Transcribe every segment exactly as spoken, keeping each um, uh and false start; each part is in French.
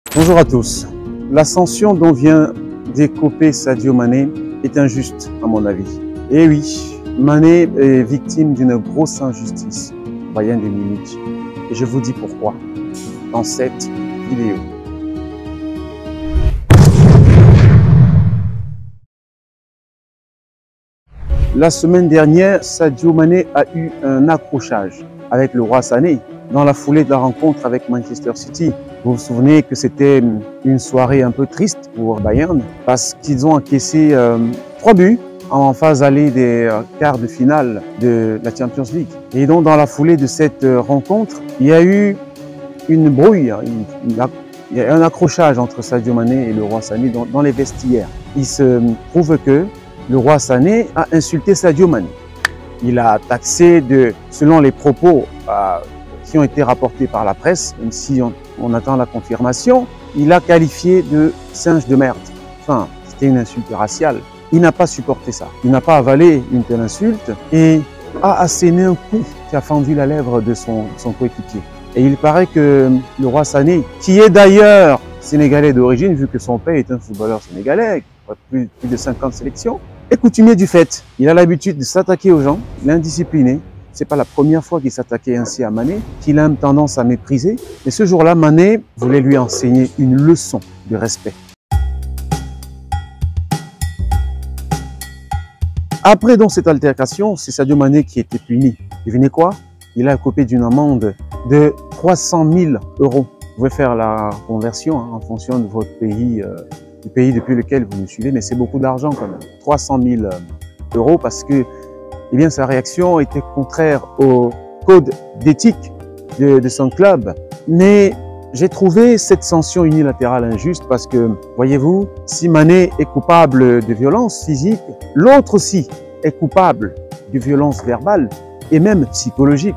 Bonjour à tous. L'ascension dont vient d'écoper Sadio Mané est injuste à mon avis. Et oui, Mané est victime d'une grosse injustice au Bayern de Munich. Et je vous dis pourquoi dans cette vidéo. La semaine dernière, Sadio Mané a eu un accrochage avec le roi Sané dans la foulée de la rencontre avec Manchester City. Vous vous souvenez que c'était une soirée un peu triste pour Bayern parce qu'ils ont encaissé euh, trois buts en phase allée des euh, quarts de finale de la Champions League. Et donc dans la foulée de cette euh, rencontre, il y a eu une brouille, une, une, il y a un accrochage entre Sadio Mané et le roi Sané dans, dans les vestiaires. Il se trouve que le roi Sané a insulté Sadio Mané. Il a taxé, de, selon les propos euh, qui ont été rapportés par la presse, même si on, on attend la confirmation, il a qualifié de singe de merde. Enfin, c'était une insulte raciale. Il n'a pas supporté ça. Il n'a pas avalé une telle insulte et a asséné un coup qui a fendu la lèvre de son, son coéquipier. Et il paraît que le roi Sané, qui est d'ailleurs sénégalais d'origine, vu que son père est un footballeur sénégalais, plus, plus de cinquante sélections, est coutumier du fait. Il a l'habitude de s'attaquer aux gens, l'indiscipliné. C'est pas la première fois qu'il s'attaquait ainsi à Mané, qu'il a même tendance à mépriser. Mais ce jour-là, Mané voulait lui enseigner une leçon de respect. Après donc cette altercation, c'est Sadio Mané qui était puni. Devinez quoi? Il a écopé d'une amende de trois cent mille euros. Vous pouvez faire la conversion hein, en fonction de votre pays, euh, du pays depuis lequel vous nous suivez, mais c'est beaucoup d'argent quand même. trois cent mille euros parce que eh bien, sa réaction était contraire au code d'éthique de, de son club. Mais j'ai trouvé cette sanction unilatérale injuste parce que, voyez-vous, si Mané est coupable de violence physique, l'autre aussi est coupable de violence verbale et même psychologique.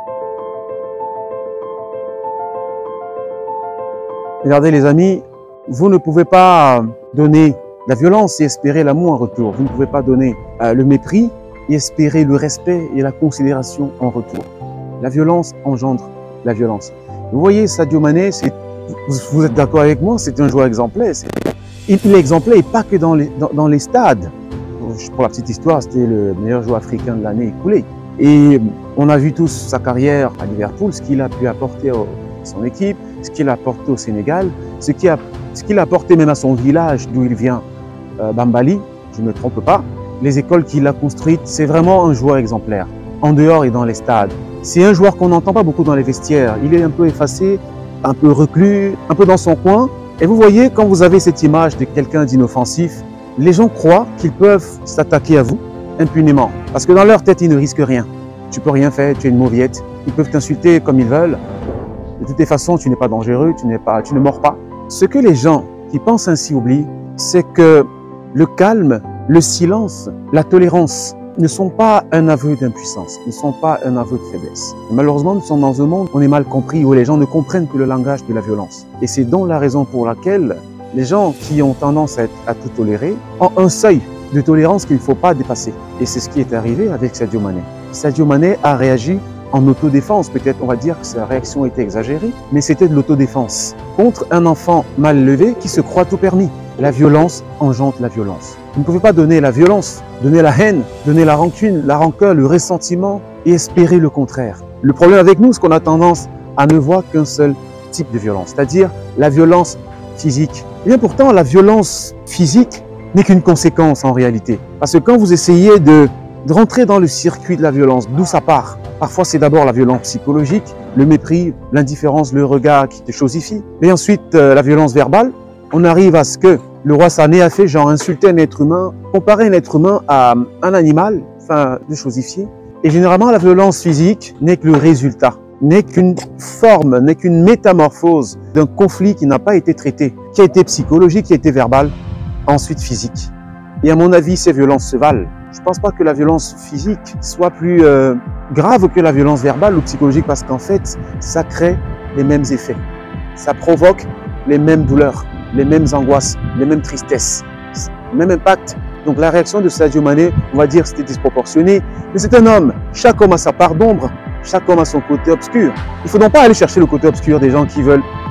Regardez les amis, vous ne pouvez pas donner la violence et espérer l'amour en retour. Vous ne pouvez pas donner euh, le mépris et espérer le respect et la considération en retour. La violence engendre la violence. Vous voyez, Sadio Mané, vous, vous êtes d'accord avec moi, c'est un joueur exemplaire. Il, il est exemplaire et pas que dans les, dans, dans les stades. Pour la petite histoire, c'était le meilleur joueur africain de l'année écoulée. Et on a vu tous sa carrière à Liverpool, ce qu'il a pu apporter à son équipe, ce qu'il a apporté au Sénégal, ce qu'il a, ce qu'il a apporté même à son village d'où il vient, euh, Bambali, je ne me trompe pas. Les écoles qu'il a construites, c'est vraiment un joueur exemplaire, en dehors et dans les stades. C'est un joueur qu'on n'entend pas beaucoup dans les vestiaires. Il est un peu effacé, un peu reclus, un peu dans son coin. Et vous voyez, quand vous avez cette image de quelqu'un d'inoffensif, les gens croient qu'ils peuvent s'attaquer à vous impunément. Parce que dans leur tête, ils ne risquent rien. Tu peux rien faire, tu es une mauviette. Ils peuvent t'insulter comme ils veulent. De toutes les façons, tu n'es pas dangereux, tu n'es pas, tu ne mords pas. Ce que les gens qui pensent ainsi oublient, c'est que le calme, le silence, la tolérance ne sont pas un aveu d'impuissance, ne sont pas un aveu de faiblesse. Et malheureusement, nous sommes dans un monde où on est mal compris, où les gens ne comprennent que le langage de la violence. Et c'est donc la raison pour laquelle les gens qui ont tendance à, être, à tout tolérer ont un seuil de tolérance qu'il ne faut pas dépasser. Et c'est ce qui est arrivé avec Sadio Mané. Sadio Mané a réagi en autodéfense. Peut-être on va dire que sa réaction était exagérée, mais c'était de l'autodéfense contre un enfant mal levé qui se croit tout permis. La violence engendre la violence. Vous ne pouvez pas donner la violence, donner la haine, donner la rancune, la rancœur, le ressentiment et espérer le contraire. Le problème avec nous, c'est qu'on a tendance à ne voir qu'un seul type de violence, c'est-à-dire la violence physique. Et bien pourtant, la violence physique n'est qu'une conséquence en réalité. Parce que quand vous essayez de, de rentrer dans le circuit de la violence, d'où ça part, parfois c'est d'abord la violence psychologique, le mépris, l'indifférence, le regard qui te chosifie, et ensuite euh, la violence verbale. On arrive à ce que le roi Sané a fait, genre insulter un être humain, comparer un être humain à un animal, enfin le chosifier. Et généralement, la violence physique n'est que le résultat, n'est qu'une forme, n'est qu'une métamorphose d'un conflit qui n'a pas été traité, qui a été psychologique, qui a été verbal, ensuite physique. Et à mon avis, ces violences se valent. Je ne pense pas que la violence physique soit plus euh, grave que la violence verbale ou psychologique parce qu'en fait, ça crée les mêmes effets. Ça provoque les mêmes douleurs, les mêmes angoisses, les mêmes tristesses, le même impact. Donc la réaction de Sadio Mané, on va dire c'était disproportionné, mais c'est un homme. Chaque homme a sa part d'ombre, chaque homme a son côté obscur. Il ne faut donc pas aller chercher le côté obscur des gens qui veulent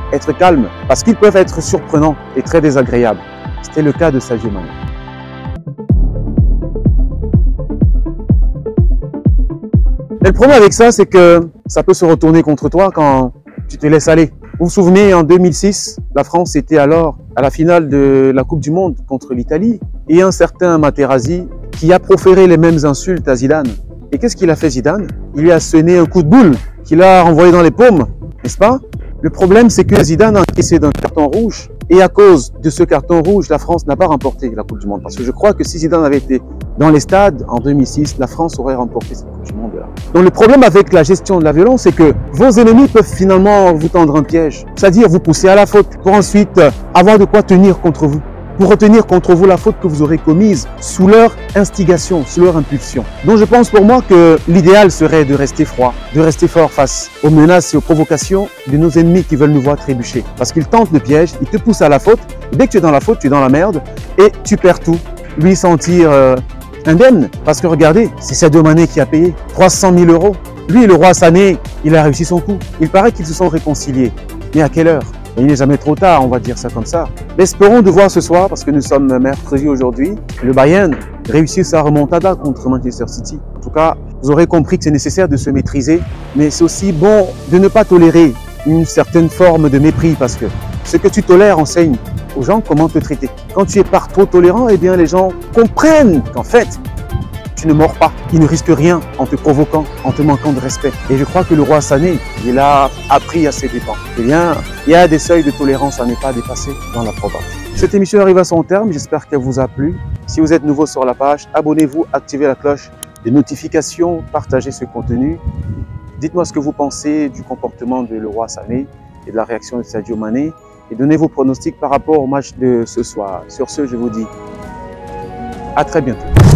être calme parce qu'ils peuvent être surprenants et très désagréables. C'était le cas de Sadio Mané. Et le problème avec ça, c'est que ça peut se retourner contre toi quand tu te laisses aller. Vous vous souvenez, en deux mille six, la France était alors à la finale de la Coupe du Monde contre l'Italie et un certain Materazzi qui a proféré les mêmes insultes à Zidane. Et qu'est-ce qu'il a fait Zidane? Il lui a sonné un coup de boule qu'il a renvoyé dans les paumes, n'est-ce pas? Le problème, c'est que Zidane a encaissé d'un carton rouge et à cause de ce carton rouge, la France n'a pas remporté la Coupe du Monde. Parce que je crois que si Zidane avait été dans les stades en deux mille six, la France aurait remporté cette Coupe du Monde-là. Donc le problème avec la gestion de la violence, c'est que vos ennemis peuvent finalement vous tendre un piège, c'est-à-dire vous pousser à la faute pour ensuite avoir de quoi tenir contre vous, pour retenir contre vous la faute que vous aurez commise sous leur instigation, sous leur impulsion. Donc je pense pour moi que l'idéal serait de rester froid, de rester fort face aux menaces et aux provocations de nos ennemis qui veulent nous voir trébucher. Parce qu'ils tentent le piège, ils te poussent à la faute, et dès que tu es dans la faute, tu es dans la merde et tu perds tout. Lui sentir euh, indemne, parce que regardez, c'est Sadio Mané qui a payé trois cent mille euros. Lui, le roi Sané, il a réussi son coup. Il paraît qu'ils se sont réconciliés. Mais à quelle heure? Et il n'est jamais trop tard, on va dire ça comme ça. Mais espérons de voir ce soir, parce que nous sommes mercredi aujourd'hui, le Bayern réussit sa remontada contre Manchester City. En tout cas, vous aurez compris que c'est nécessaire de se maîtriser, mais c'est aussi bon de ne pas tolérer une certaine forme de mépris, parce que ce que tu tolères enseigne aux gens comment te traiter. Quand tu es par trop tolérant, eh bien les gens comprennent qu'en fait, tu ne mords pas, il ne risque rien en te provoquant, en te manquant de respect. Et je crois que le roi Sané, il a appris à ses dépens. Eh bien, il y a des seuils de tolérance à ne pas dépasser dans la province. Cette émission arrive à son terme, j'espère qu'elle vous a plu. Si vous êtes nouveau sur la page, abonnez-vous, activez la cloche de notification, partagez ce contenu. Dites-moi ce que vous pensez du comportement de le roi Sané et de la réaction de Sadio Mané et donnez vos pronostics par rapport au match de ce soir. Sur ce, je vous dis à très bientôt.